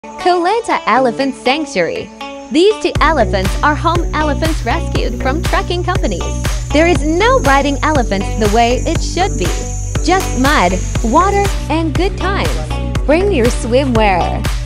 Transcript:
Koh Lanta Elephant Sanctuary. These two elephants are home elephants rescued from trekking companies. There is no riding elephants the way it should be. Just mud, water, and good times. Bring your swimwear.